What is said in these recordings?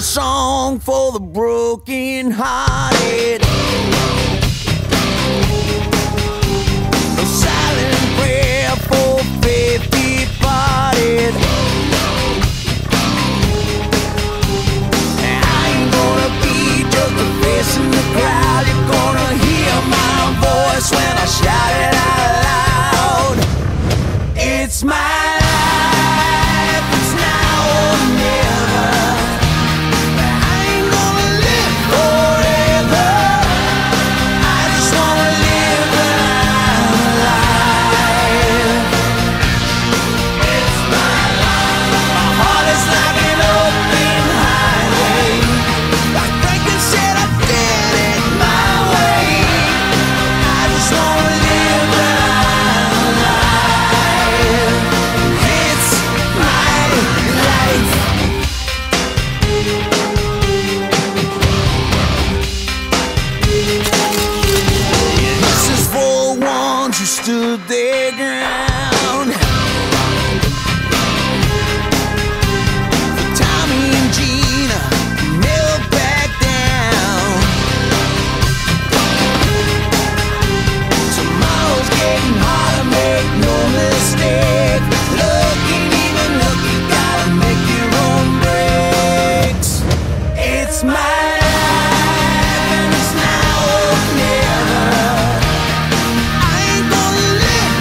song for the broken hearted. A silent prayer for faith departed. I ain't gonna be just a face in the crowd. You're gonna hear my voice when I shout it out loud. It's my life, it's now or never. I ain't gonna live forever. I just wanna live when I'm alive. It's my life. My heart is like an open highway. Like Franklin said, I did it my way. I just wanna live when I'm alive. It's my life. This is for the ones who stood their ground. For Tommy and Gina, never back down. Tomorrow's getting harder, make no mistake. Looking, even looking, gotta make your own breaks. It's my life, and it's now or never. I ain't gonna live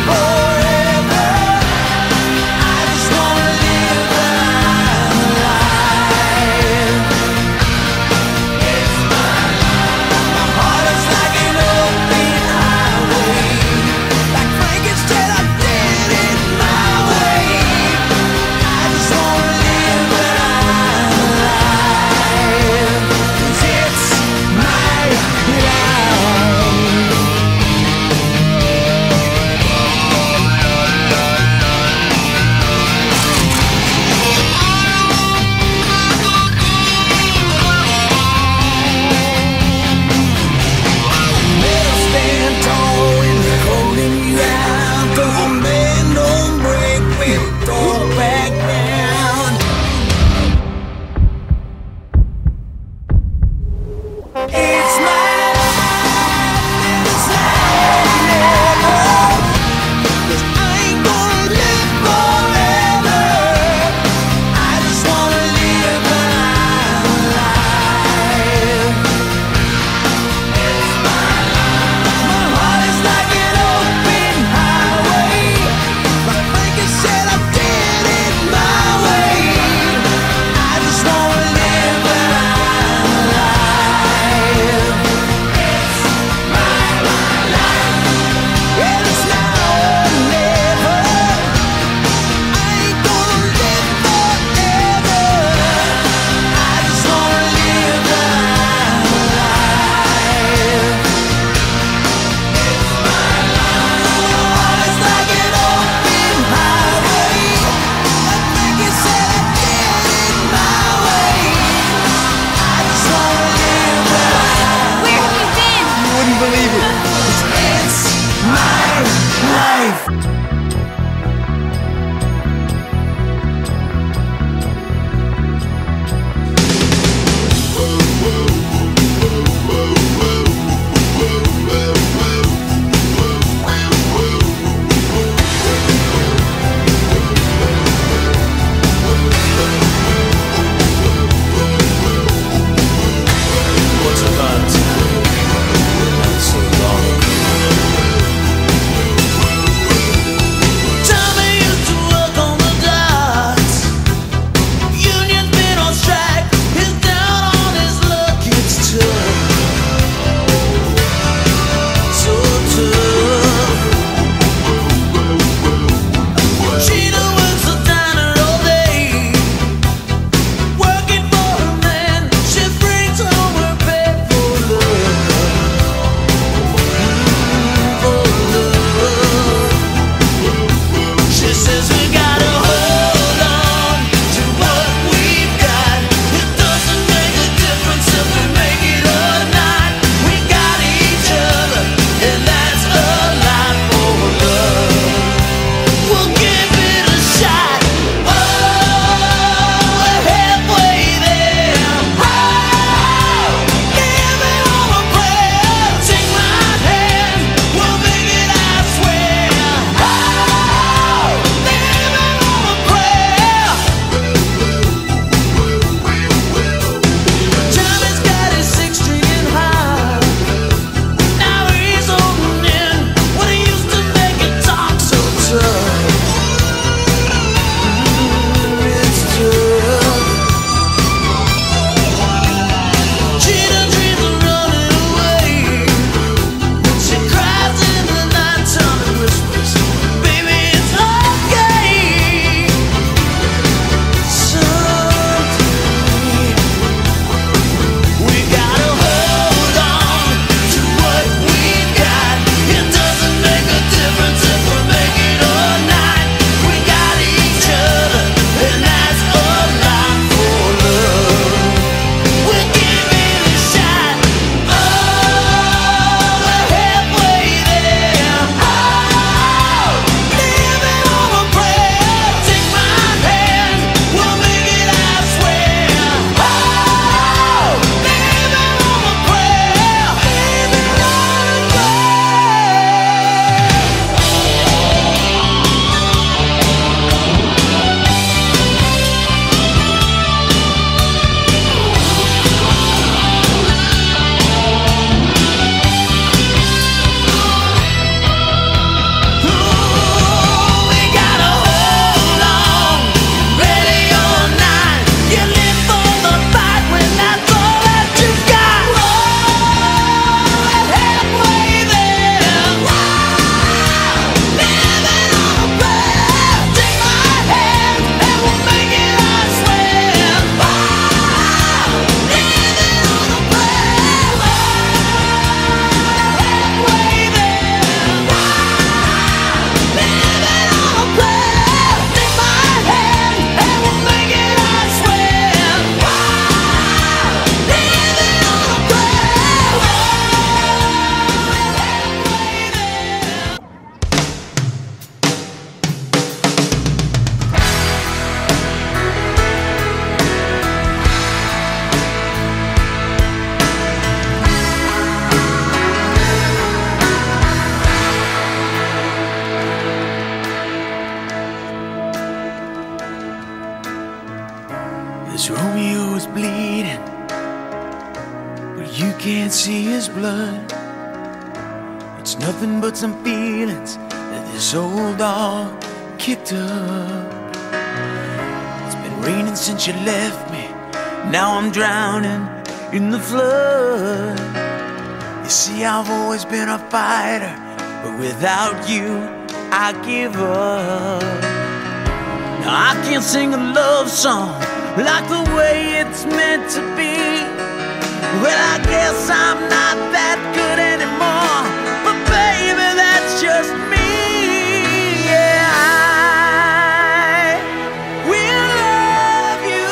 bleeding, but you can't see his blood. It's nothing but some feelings that this old dog kicked up. It's been raining since you left me, now I'm drowning in the flood. You see, I've always been a fighter, but without you, I give up. Now I can't sing a love song like the way it's meant to be. Well, I guess I'm not that good anymore, but baby, that's just me. Yeah, I will love you,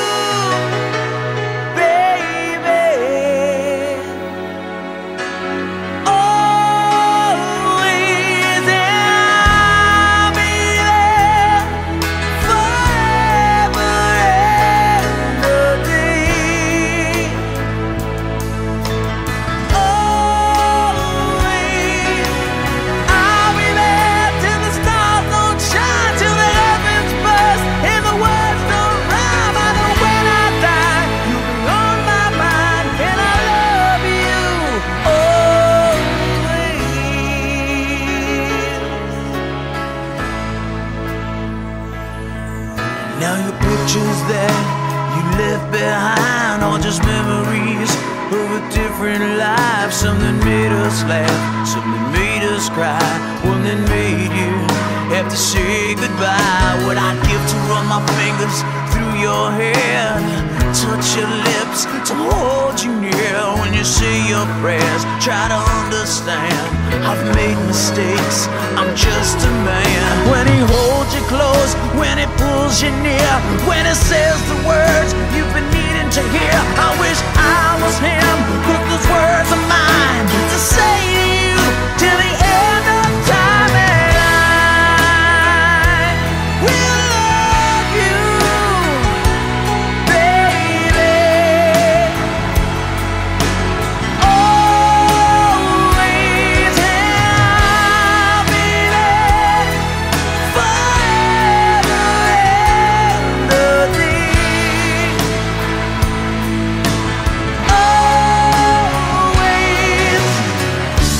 baby, always, and I'll be there forever and a day. Always, I'll be there till the stars don't shine, till the heavens burst and the words don't rhyme. I know when I die, you'll be on my mind, and I love you always. Now your pictures that you left behind are just memories of a different life. Some that made us laugh, some that made us cry, one that made you have to say goodbye. What I'd give to run my fingers through your hair, touch your lips, to hold you near when you say your prayers. Try to understand, I've made mistakes, I'm just a man. When he holds you close, when he pulls you near, when he says the words you've been needing to hear, I wish I was him, but those words are mine to say to you till the end of time. And I will love you, baby, always, and I'll be there forever and a day. Always,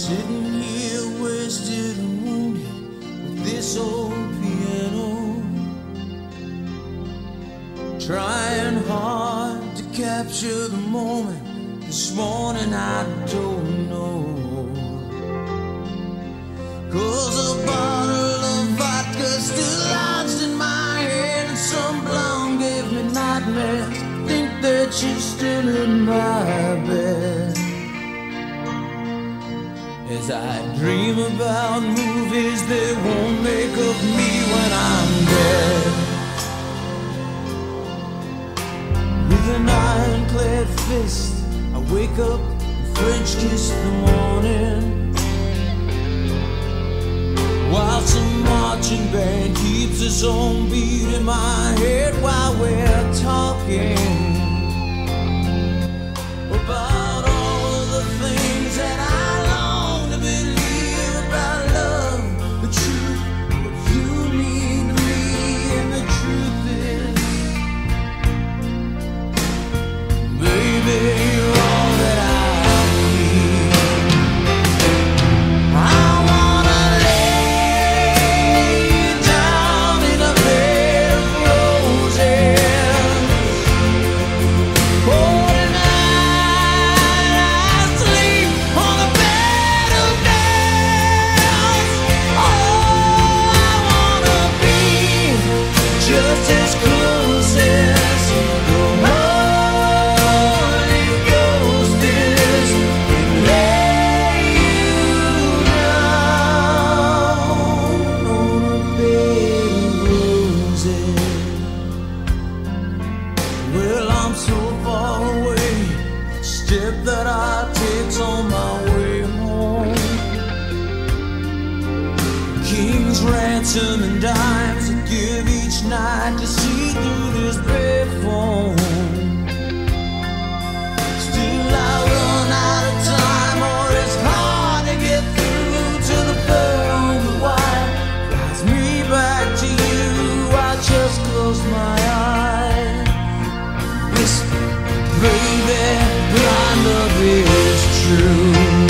sitting here wasted and wounded with this old piano, trying hard to capture the moment. This morning I don't know, 'cause a bottle of vodka still lodged in my head, and some blonde gave me nightmares. Think that she's still in my bed as I dream about movies that won't make of me when I'm dead. With an ironclad fist I wake up and French kiss the morning, while some marching band keeps its own beat in my head while we're talking about all of the things that I long to believe about love, the truth, what you mean to me. And the truth is, baby, you're all that I need. I wanna lay down in a bed of roses. Oh, tonight I sleep on a bed of nails. Oh, I wanna be just as close as the Holy Ghost is, and lay you down on a bed of roses. Well, I'm so far away, step that I take's on my way home. King's ransom and dimes I give each night to see through this bed phone. Still I run out of time, or it's hard to get through to the pearl on the wire. Flies me back to you, I just close my eyes, whisper, baby, my love is true.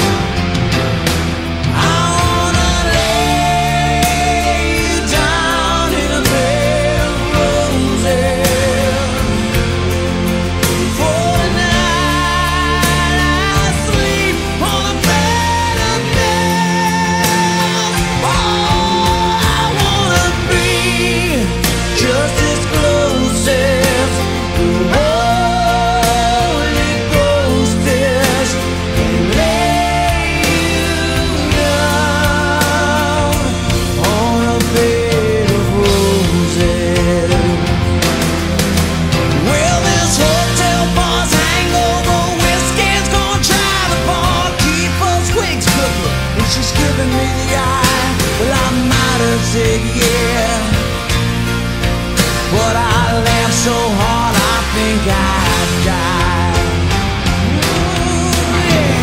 I wanna lay you down in a bed of roses. For tonight I sleep on a bed of nails. Oh, I wanna be just as close as the Holy Ghost is, and lay you down on a bed of roses. Well, this hotel bar's hangover whiskey's gonna try to bar, keep us twigs cooking, and she's giving me the eye. Well, I might have said yeah, but I laughed so hard I think I'd die. Ooh, yeah.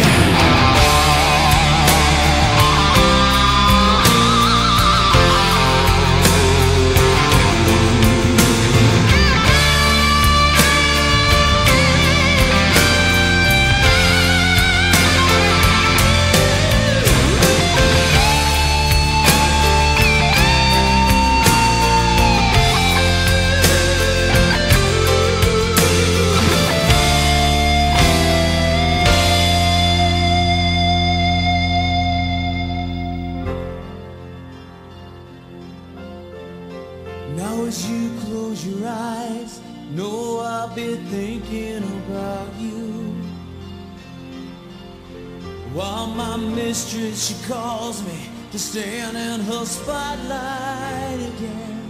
Now as you close your eyes, know I'll be thinking about you, while my mistress, she calls me to stand in her spotlight again.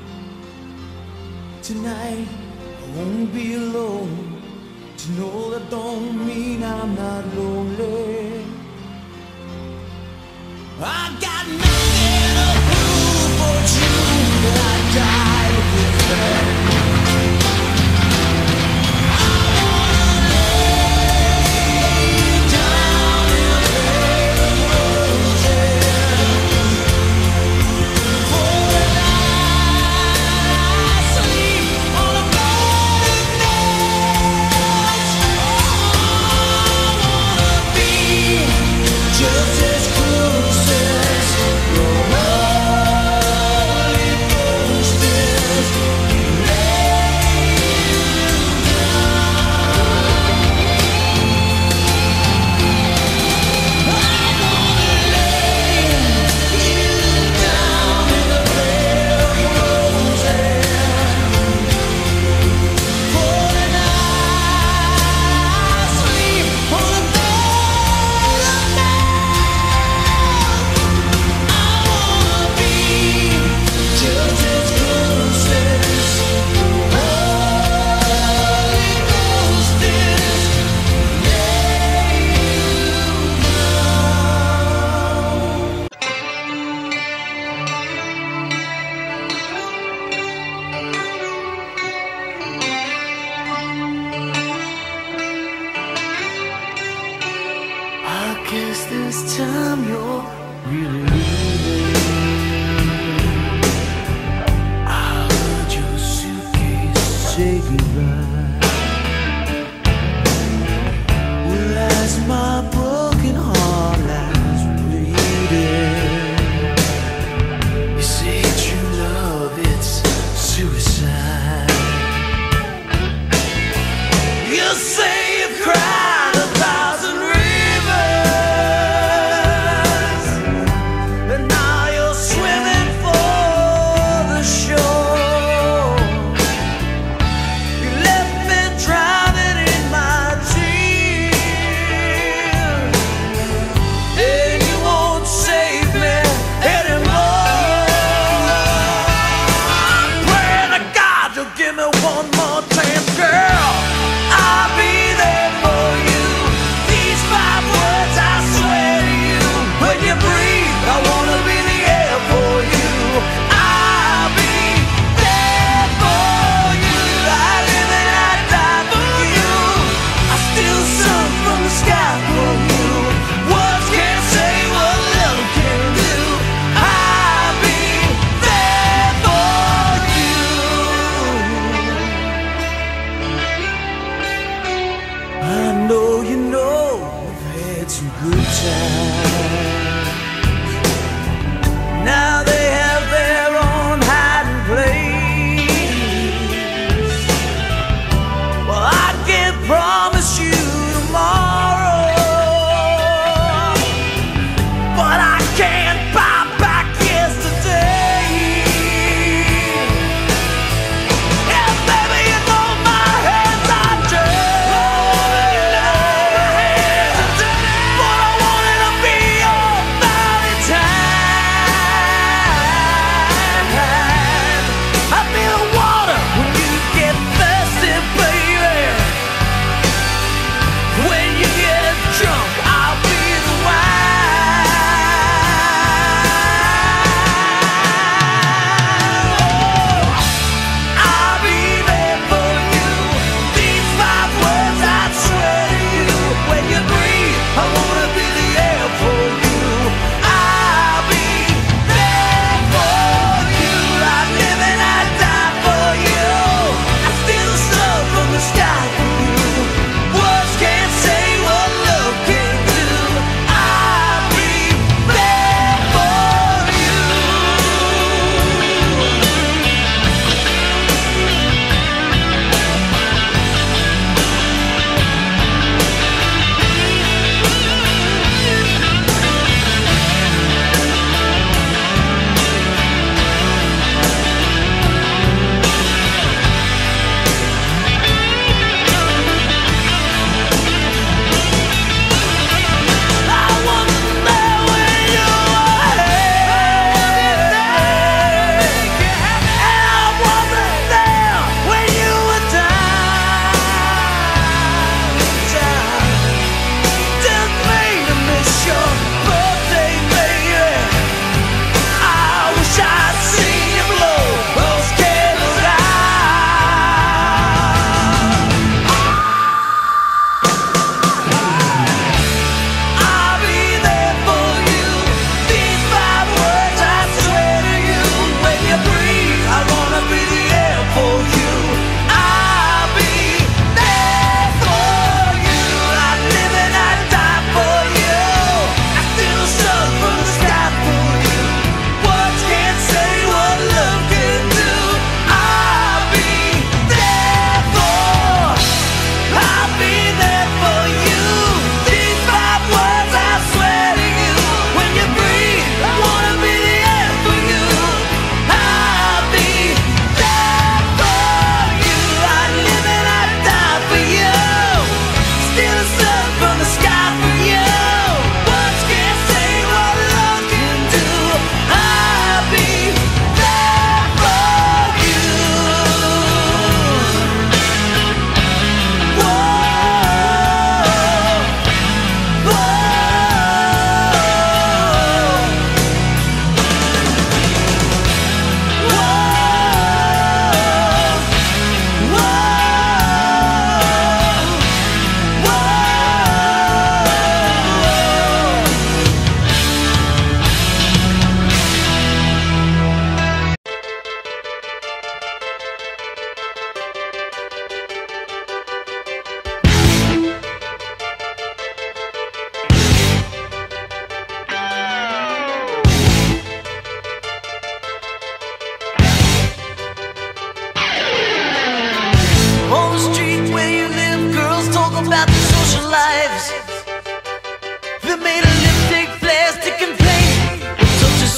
Tonight I won't be alone, to know that don't mean I'm not lonely. I got nothing to prove for you, that I died with your friend. I wanna lay down in a bed of roses. For tonight I sleep on a bed of nails. Oh, I wanna be guess this time you're really leaving. I heard your suitcase say goodbye. Well, as my broken heart lies bleeding, you say true love, it's suicide. You say you've cried 1,000 rivers, and now you're swimming for the shore. You left me drowning in my tears, and you won't save me anymore. I'm praying to God you'll give me one more chance, girl. I'll be there for you. These 5 words I swear to you. When you breathe, I wanna be the air for you. I'll be there for you. I live and I die for you. I steal sun from the sky for you. Words can't say what love can do. I'll be there for you. I know you know we've had some good times. Now they have their own hiding place. Well, I can't promise you tomorrow, but I can't buy back yesterday. And baby, you know my hands are dirty, but I wanted to be your Valentine.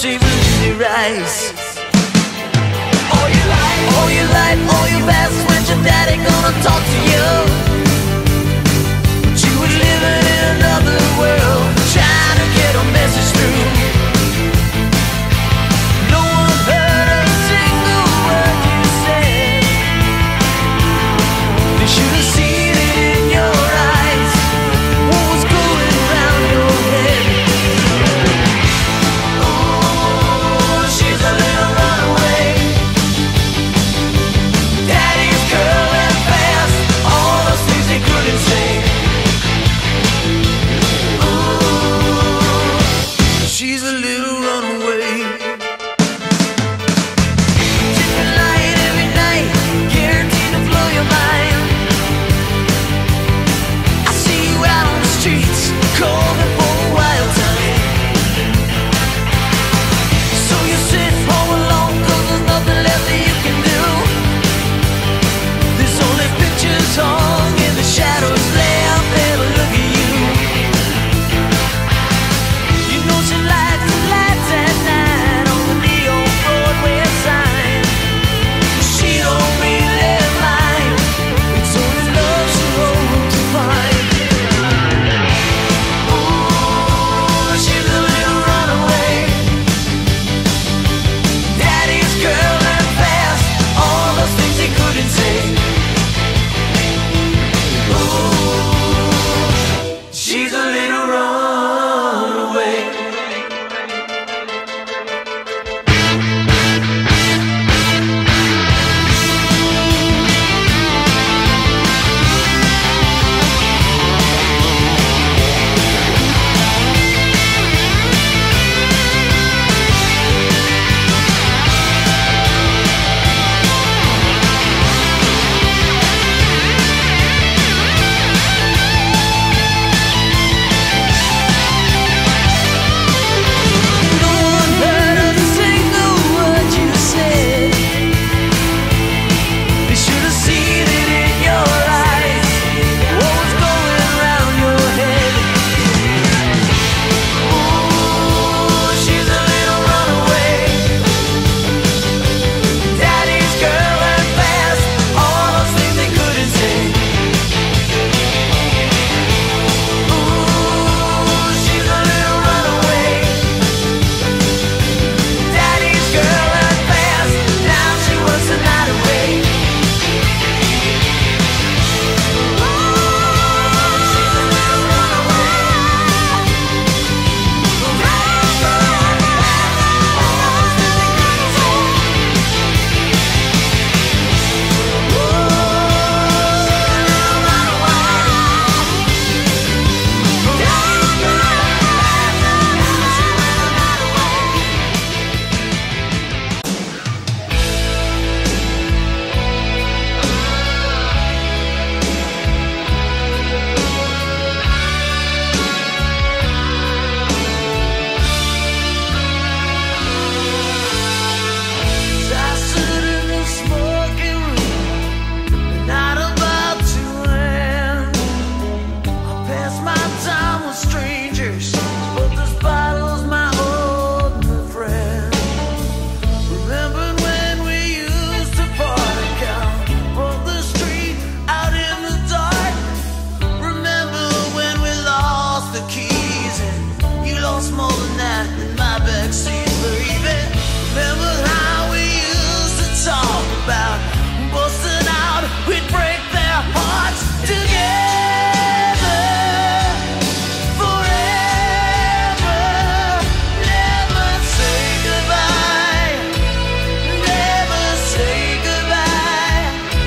saving your eyes. All your life, all your best. When's your daddy gonna talk to you? But you was living in another world, trying to get a message through. No one heard a single word you said. They should have seen it in your eyes, what was going around your head. Oh, she's a little runaway. Daddy's curling fast, all those things they couldn't say. Ooh, she's a little runaway. Different light every night, guaranteed to blow your mind. I see you out on the streets, calling for a wild time. So you sit home alone, 'cause there's nothing left that you can do. There's only pictures hung in the shadows, left there to look at you. You know she likes the lights at night on the neon Broadway sign. She don't really mind, it's only love she hopes to find. Ooh, she's a little runaway. Daddy's curling fast, all those things he couldn't say. Ooh, she's a little runaway. No one heard a single word you said. They should have seen it in your eyes, what was going around your head. Ooh, she's a little runaway. Daddy's curling fast, all those things they couldn't say. Ooh, she's a little runaway. Daddy's curling fast, now she wants the night away. She's a little runaway. Daddy's curling fast, all those things they couldn't say. I stood in the smoking room, the night about to end. I passed my time with strangers, but this bottle's my only friend. Remember when we used to party, count from the street out in the dark? Remember when we lost the keys and you lost more than that in my backseat, baby? Remember how we used to talk about busting out, we'd break their hearts together forever. Never say goodbye, never say goodbye.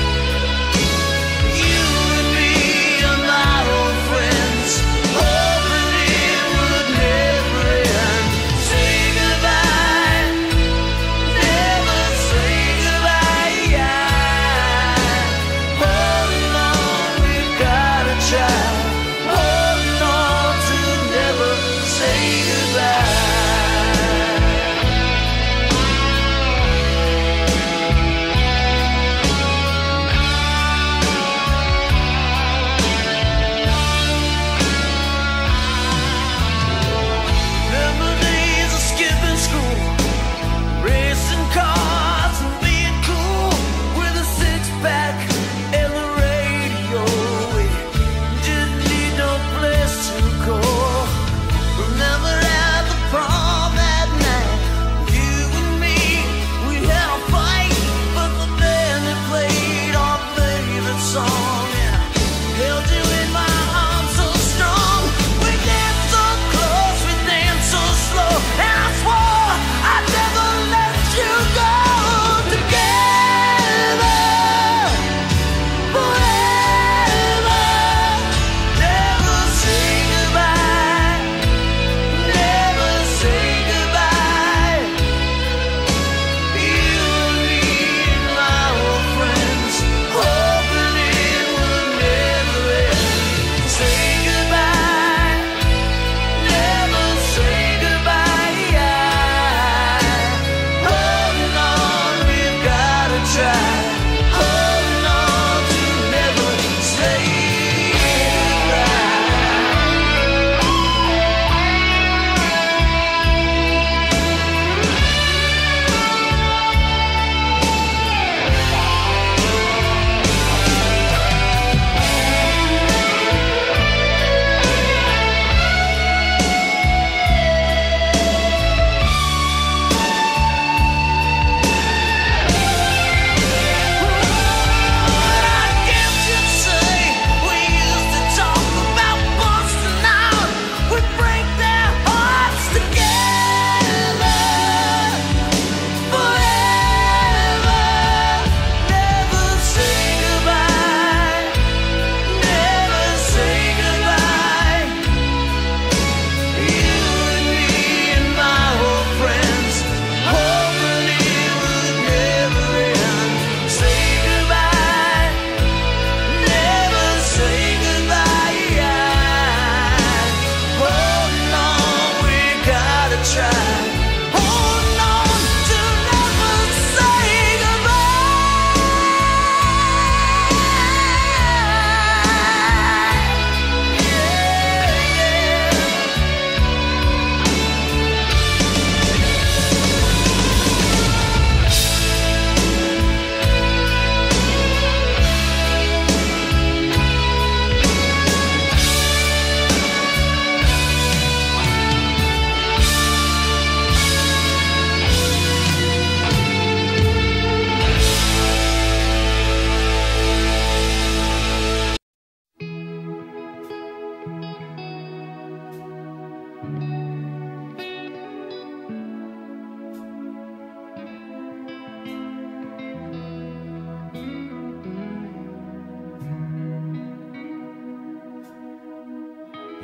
You and me and my old friends, hoping it would never end. Say goodbye.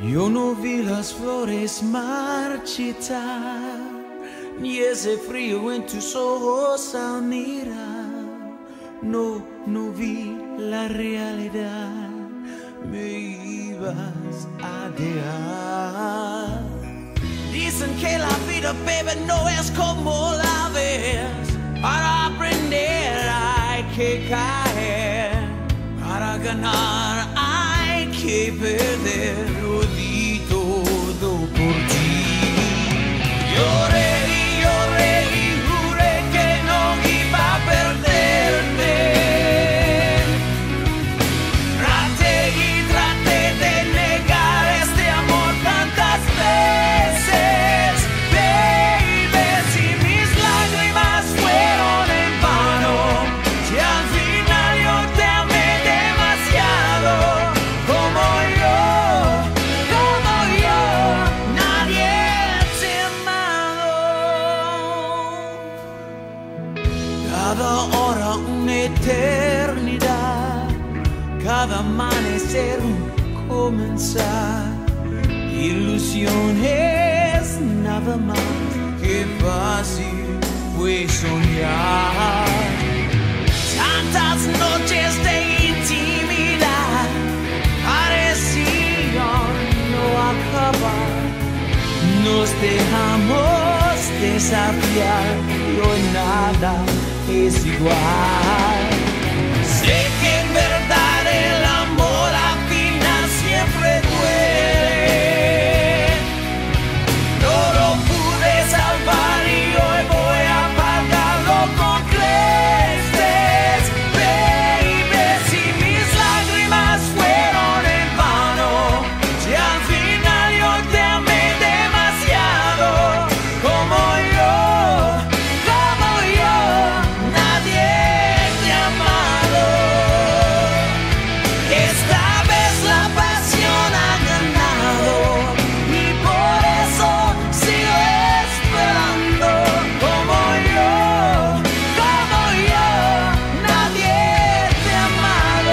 Yo no vi las flores marchitar, ni ese frío en tus ojos al mirar. No, no vi la realidad, me ibas a dejar. Dicen que la vida, baby, no es como la ves. Para aprender hay que caer, para ganar hay que perder. Lo di todo por ti. Lloré y lloré y juré que no iba a perderte. Traté y traté de negar este amor tantas veces, baby, si mis lágrimas fueron en vano, si al final yo te amé demasiado, como yo, nadie te ha amado. Cada hora una eternidad, cada amanecer un comenzar. Ilusión es nada más que fácil fue soñar. Tantas noches de intimidad parecían no acabar. Nos dejamos desafiar y hoy nada es igual. Sé que en verdad el amor al final siempre duele. No lo pude salvar y hoy voy a pagarlo con creces, baby, si mis lágrimas fueron en vano, si al final yo te amé demasiado, como yo, nadie te ha amado. Esta vez la pasión ha ganado y por eso sigo esperando, como yo, nadie te ha amado.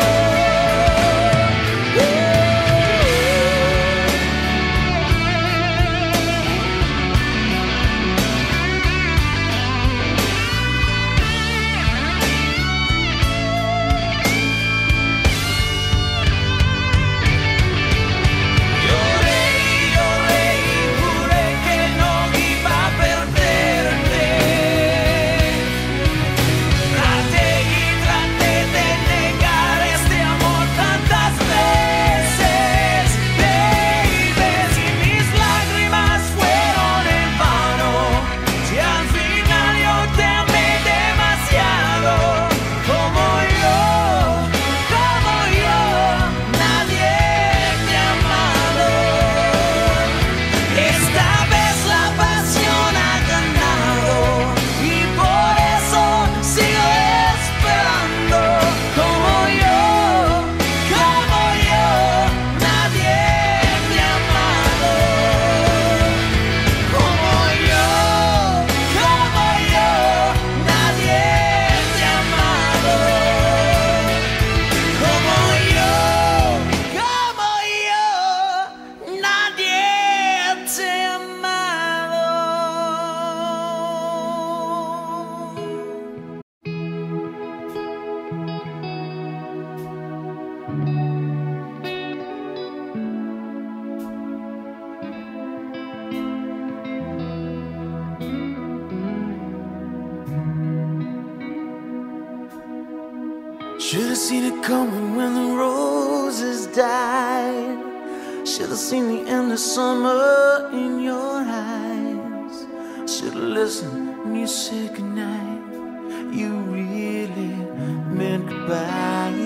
Lloré y lloré y juré que no iba a perderte. Traté y traté de negar este amor tantas veces, baby, si mis lágrimas fueron en vano, si al final yo te amé demasiado, como yo, nadie te ha amado. Esta vez la pasión ha ganado y por eso sigo esperando, como yo, nadie te ha amado, como yo, nadie te ha amado, como yo, nadie te ha amado. Should have seen it coming when the roses died. Should have seen the end of summer in your eyes. Should have listened when you said goodnight. You really meant goodbye.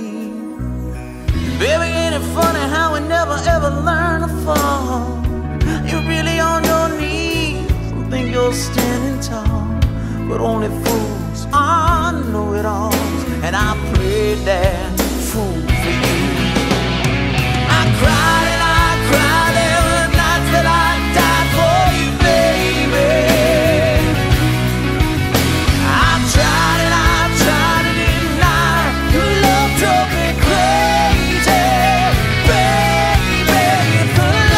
Baby, ain't it funny how we never ever learn to fall? You're really on your knees and think you're standing tall, but only fools are know-it-alls, and I played that fool for you. I cried and I cried every night till I died for you, baby. I tried and I tried to deny your love drove me crazy, baby. The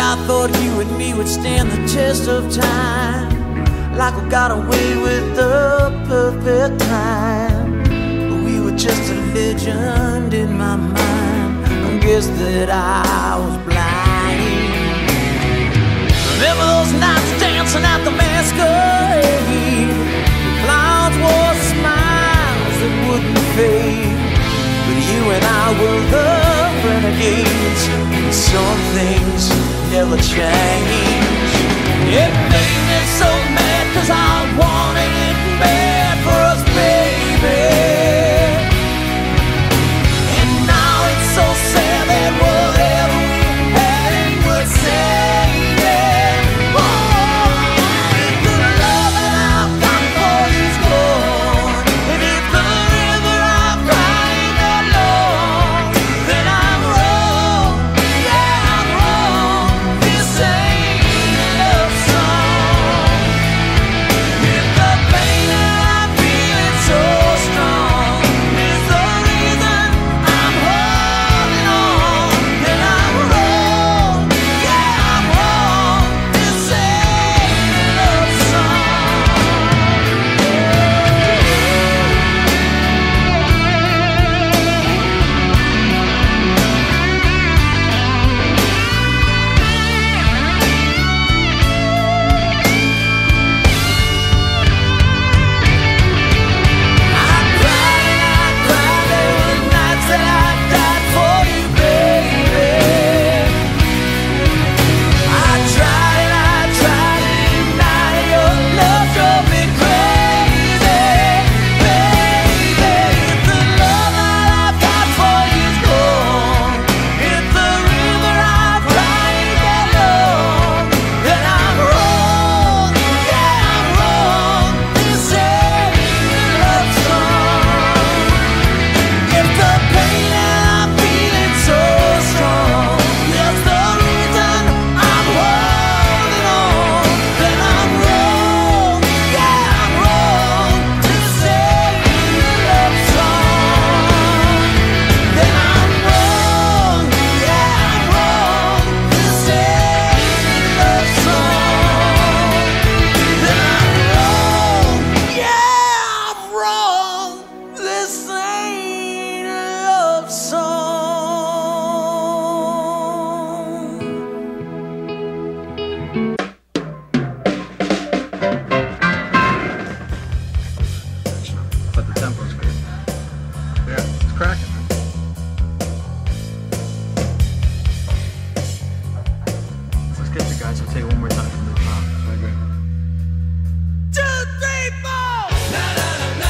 I thought you and me would stand the test of time, like we got away with the perfect time. But we were just a legend in my mind. I guess that I was blind. Remember those nights dancing at the masquerade? The clowns wore smiles that wouldn't fade. But you and I were the renegades. Some things never change. It made me so mad, 'cause I wanted it bad for us, baby. And now it's so sad that whatever we had it would save it. Oh, if the love that I've got for you's gone, and if the river I've cried that long, then I'm wrong, yeah, I'm wrong. This ain't a love song. If the pain that I feel is so strong is the reason I'm holding on, then I'm wrong, yeah, I'm wrong. This ain't a love song. I cried, there were nights that I died for you, baby. I tried, and now your love drove me crazy, baby. If the love that I've got for you's gone, if the river I've cried that long, then I'm wrong, yeah, I'm wrong. This ain't a love song. If the pain that I'm feeling so strong is the reason I'm holding on, then I'm wrong, yeah, I'm wrong. This ain't a love song. Then I'm wrong, yeah, I'm wrong. This ain't a love song. Then I'm wrong, yeah, I'm wrong. This ain't a love song. But the tempo's good. Yeah, it's cracking. Let's get the guys. We'll take it one more time from the top. I agree. 2, 3, 4.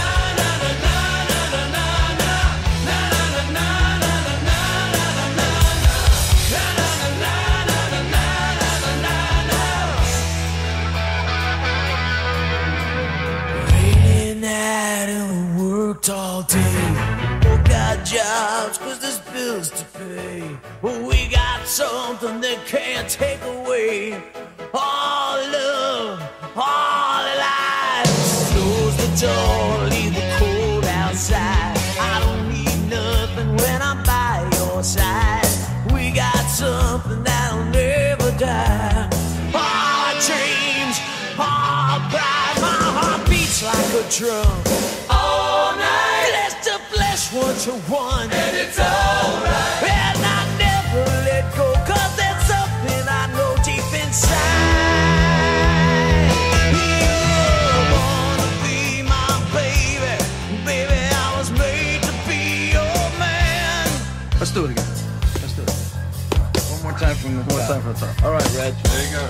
Raining out and we worked all day. We got jobs 'cause there's bills to pay. But we got something they can't take away. All love, all life. Close the door, leave the cold outside. I don't need nothing when I'm by your side. We got something that'll never die. Our dreams, our pride. My heart beats like a drum all night. Flesh to flesh, one to one, and it's alright. And I never let go, 'cause there's something I know deep inside. You wanna be my baby, baby. I was made to be your man. Let's do it again. Let's do it. One more time from the One more top. time from the top. All right, Reg. There you go.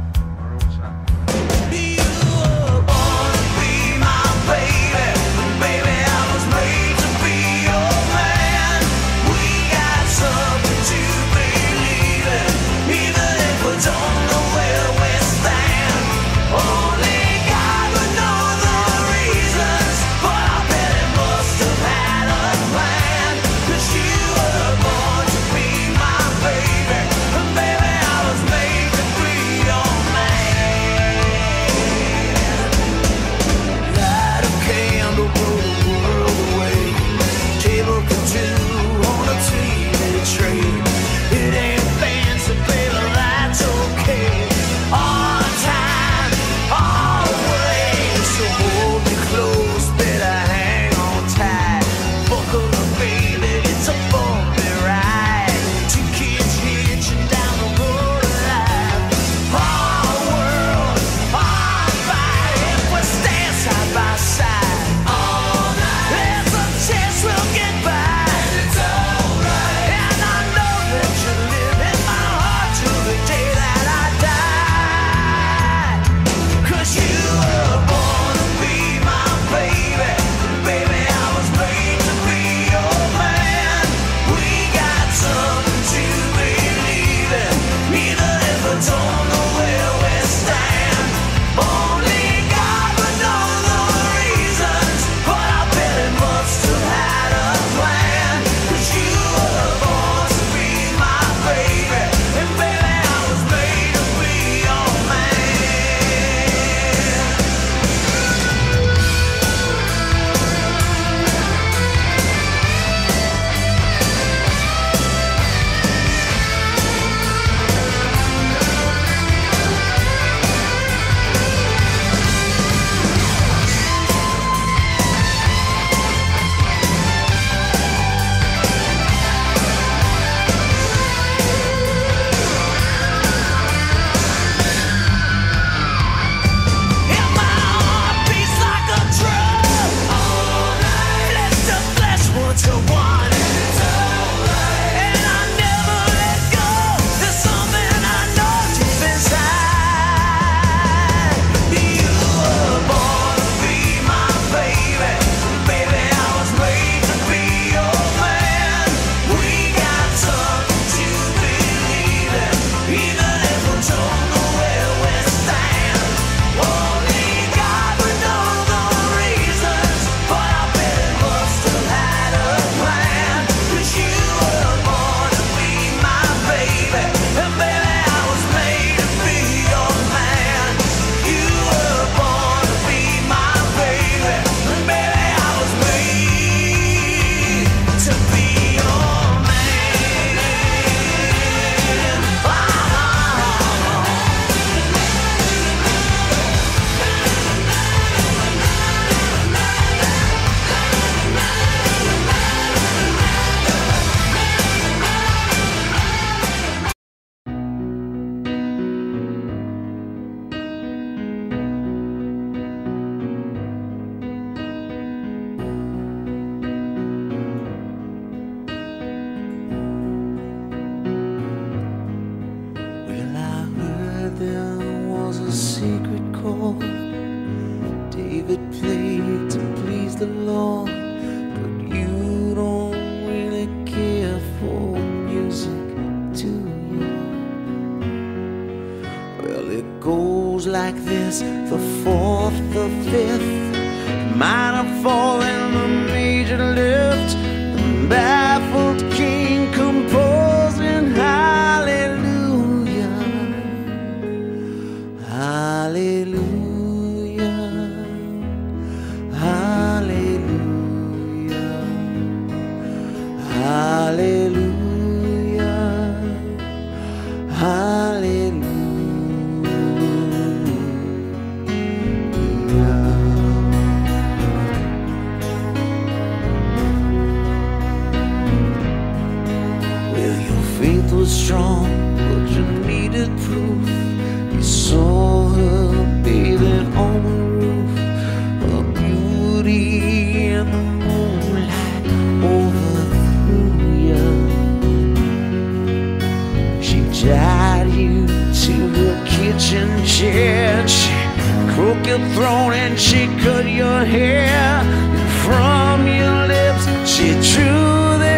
You wanna be my baby, baby. I was made to be your man. We got something to believe in, even if we don't know where we stand. Only God would know the reasons, but I bet it must have had a plan. 'Cause you were born to be my baby, baby. I was made to be your there was a secret chord David played to please the Lord, but you don't really care for music, do you? Well, it goes like this: the fourth, the fifth, minor fall and the major lift, the baffled king composing hallelujah, hallelujah, hallelujah, hallelujah, hallelujah. Faith was strong, but you needed proof. You saw her bathing on the roof, her beauty in the moonlight overthrew you. She tied you to her kitchen chair, she crooked your throat and she cut your hair, and from your lips she drew the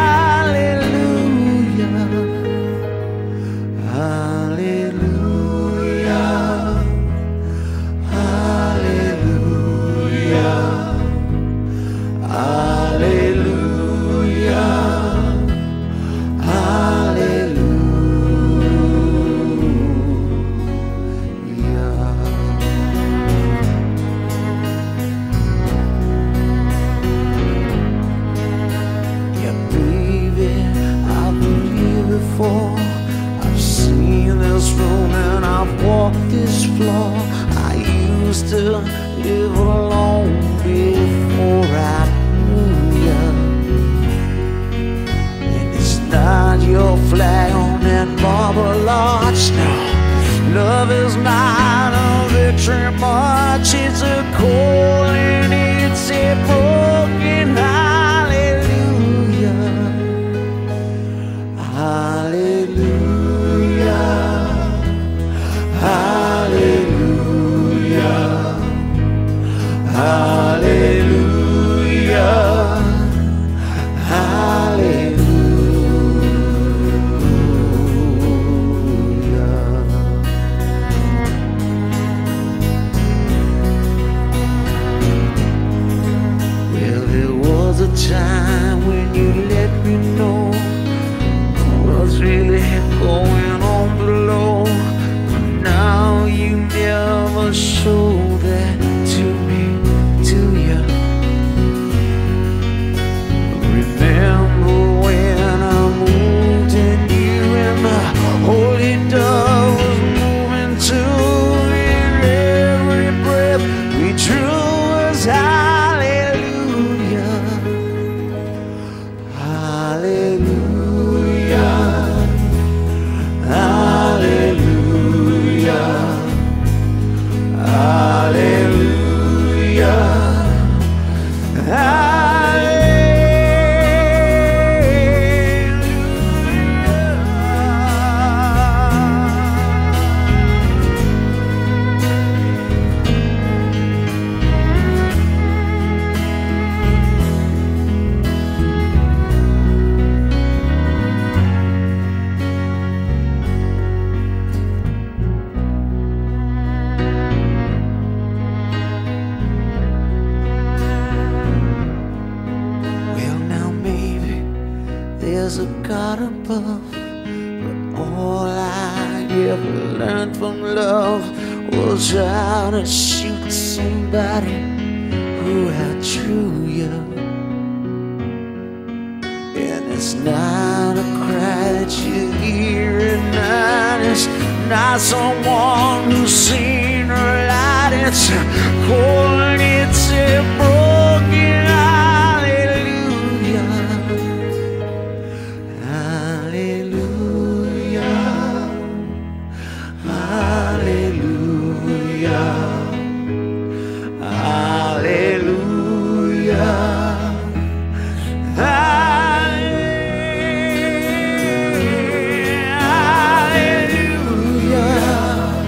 I've seen this room and I've walked this floor. I used to live alone before I knew you. And it's not your flag on that marble arch, no. Love is not a victory march, it's a call and it's a broken hallelujah. Hallelujah, hallelujah, hallelujah, hallelujah. Well, there was a time when you let me know what's really going on below, but now you never show that to me, do you? Remember when I moved and you and the holy dove was moving too, and every breath we drew was hallelujah, hallelujah, hallelujah, hallelujah, hallelujah. There's a God above, but all I ever learned from love was how to shoot somebody who outdrew you. And it's not a cry that you hear at night, it's not someone who's seen her light, it's a calling, it's a broken hallelujah. Hallelujah.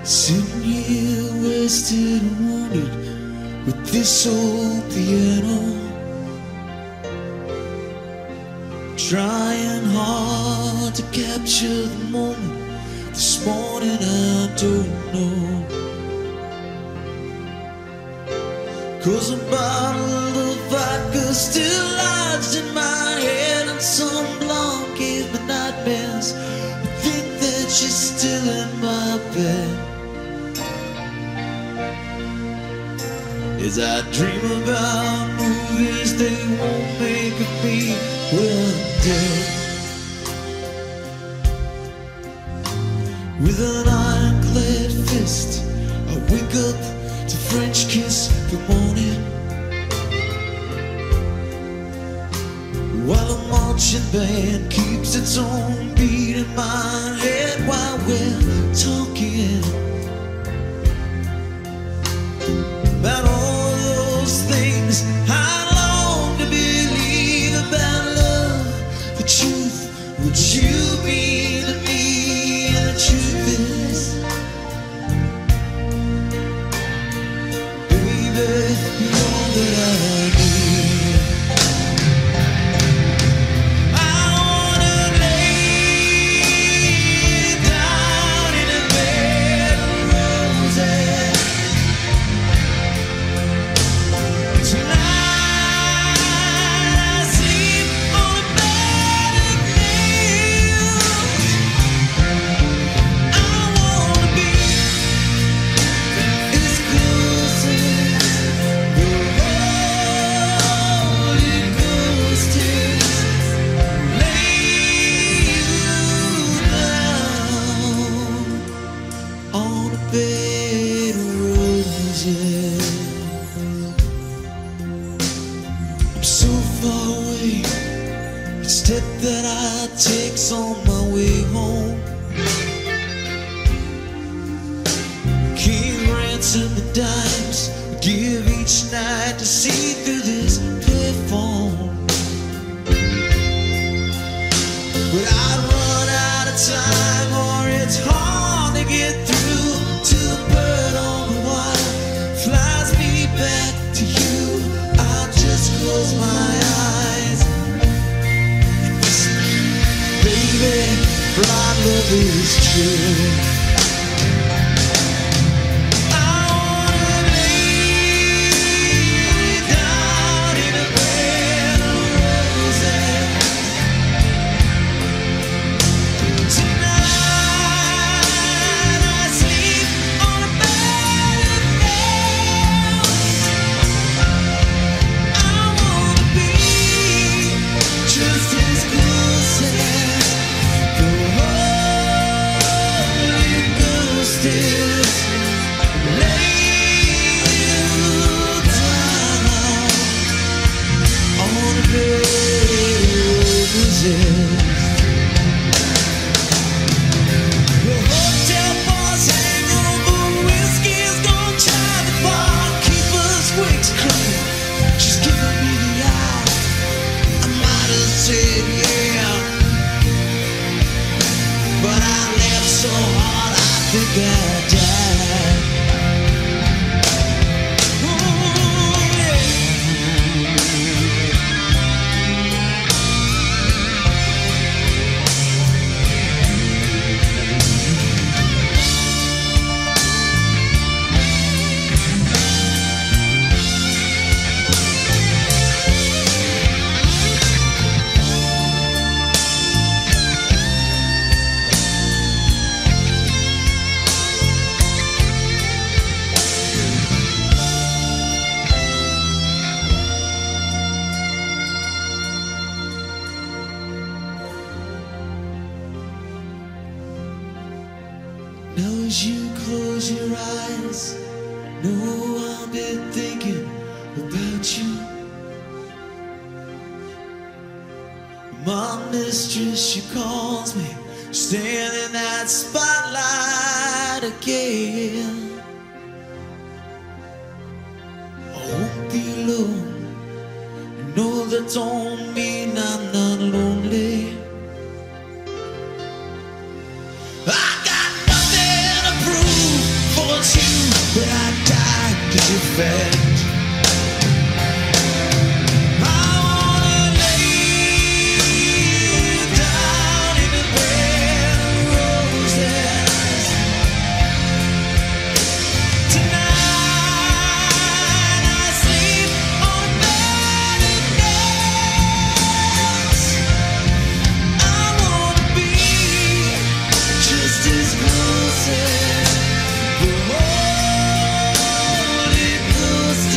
Sitting here wasted and wounded with this old piano, trying hard to capture the moment. This morning I don't know, 'cause a bottle of vodka still lodged in my head, and some blonde gave me nightmares. I think that she's still in my bed as I dream about movies they won't make of me when I'm dead. With an ironclad fist, I wake up to French kiss good morning, while a marching band keeps its own beat in my head while we're talking about all those things I long to believe about love, the truth, what you mean to me. And the truth is, baby, you're all that I need. I wanna lay down in a bed of roses tonight. I sleep on a bed of nails. I wanna be as close as the Holy Ghost is. Lay you down on a bed of roses. I'm so far away, each step that I take's on my way home. Can't ransom the dimes I give each night to see through this payphone, but I'd run out of time, or it's hard to get through to the bird on the wire flies me back to you. I just close my eyes and listen, baby, blind love is true. I wanna lay down in a bed of roses tonight. I sleep on a bed of nails. I wanna be just as close as the Holy Ghost is. Lay you down on a bed of roses. The hotel bars hang over, whiskey's gonna drive the bar. Keeper's wings crying, she's giving me the eye. I might have said yeah, but I laughed so hard I think I died. Ooh, yeah. Now as you close your eyes, know I've been thinking about you. My mistress, she calls me, stand in that spotlight again. I won't be alone, you know that don't mean I'm not lonely. I got nothing to prove, but I die 'cause you're fat. Close as the Holy Ghost.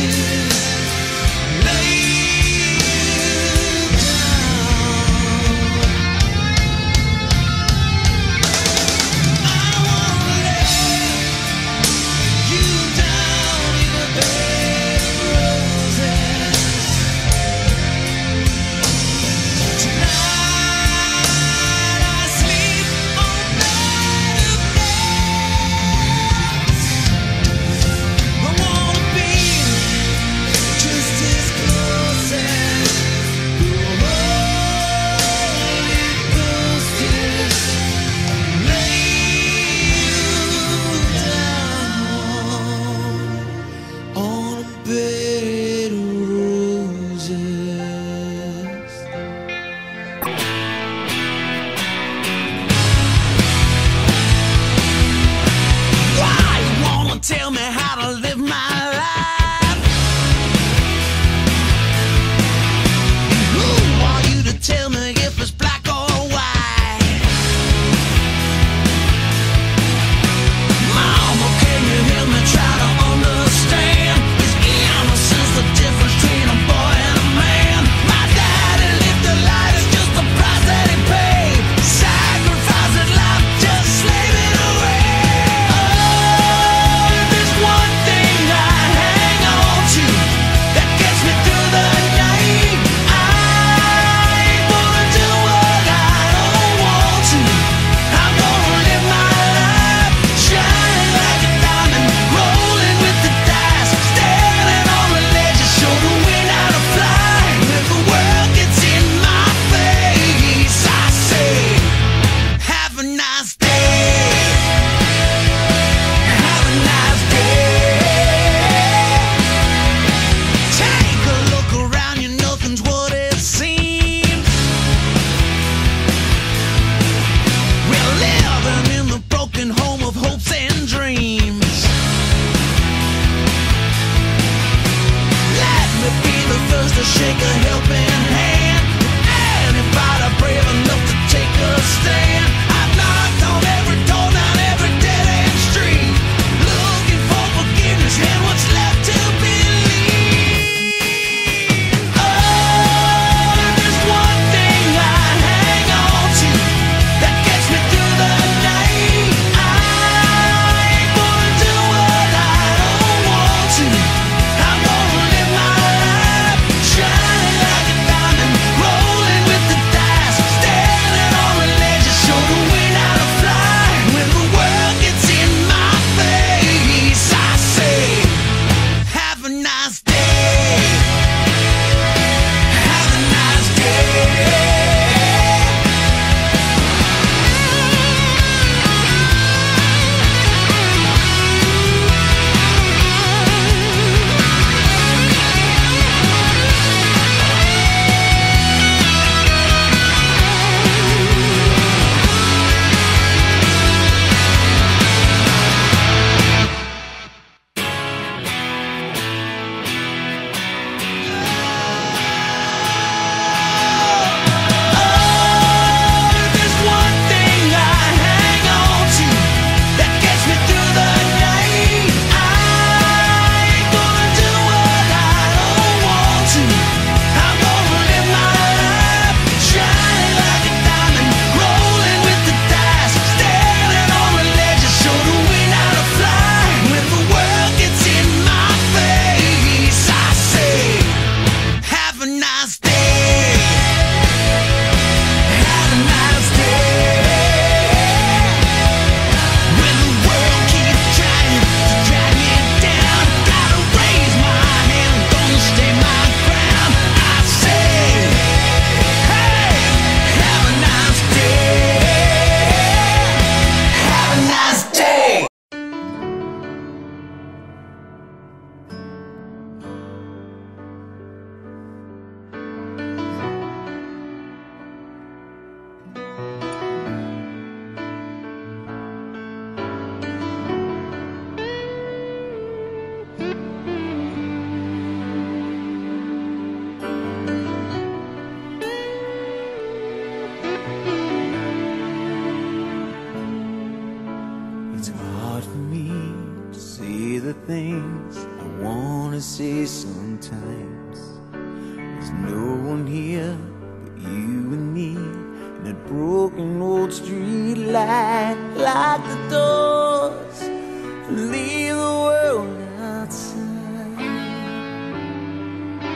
the things I wanna say sometimes. There's no one here but you and me, and that broken old street light. Lock the doors and leave the world outside.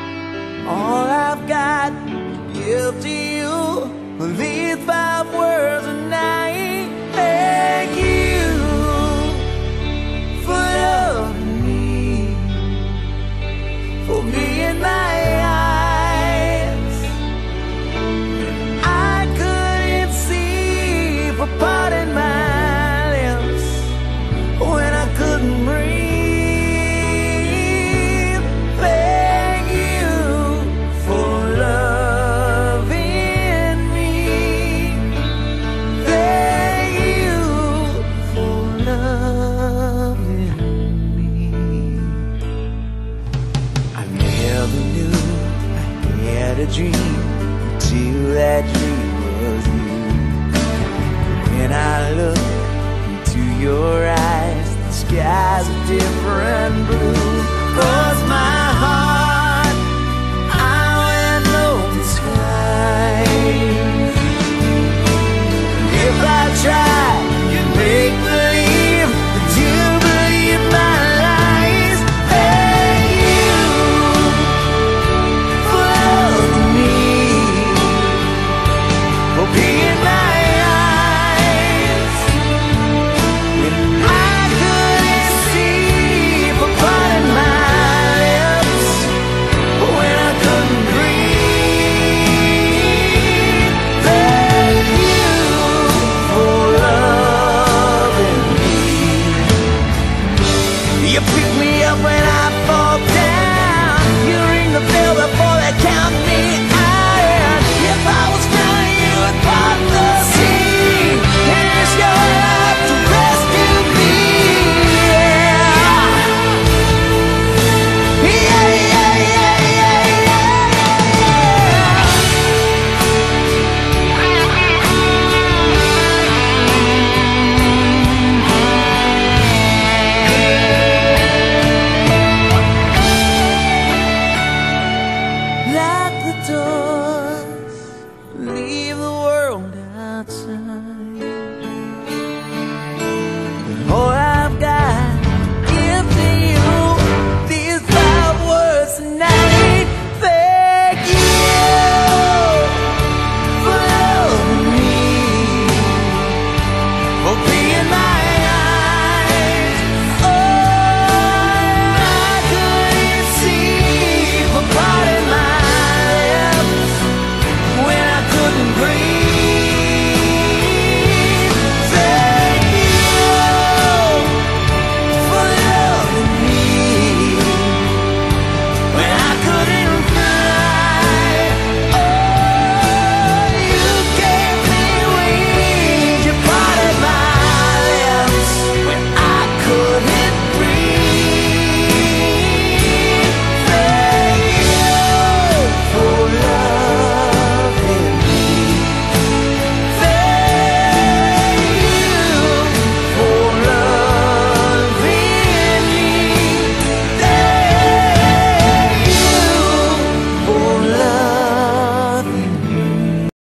All I've got to give to you are these 5 words.